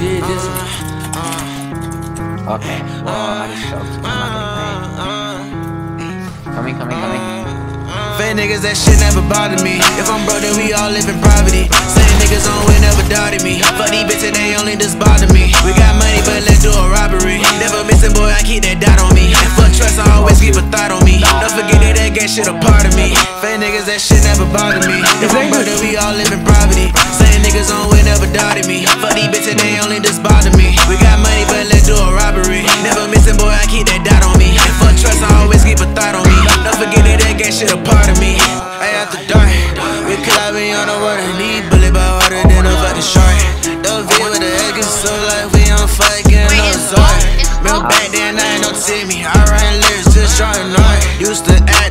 did this. Okay, well, I just choked. I'm not getting paid. Coming. Fake niggas, that shit never bothered me. If I'm broke, then we all live in poverty. Same niggas on way never doubted me. Fuck these bitches, they only just bother me. We got money, but let's do a robbery. Never missing, boy, I keep that dot on me. And fuck trust, I always keep a thought on me. Don't forget that gang shit a part of me. Fake niggas, that shit never bothered me. If I'm broke, then we all live in poverty. Same niggas on way never doubted me. Fuck these bitches, they only just bother me. We got money, but let's do a robbery. Never missing, boy, I keep that dot on me. And fuck trust, I always keep a thought on me. Don't forget that gang shit a part of me. I after dark, we could be on the water. Need bullet by water, then I'm fucking shark. Don't feel with the egg, so like we on fight, getting no resort. Remember back then, I ain't no see me.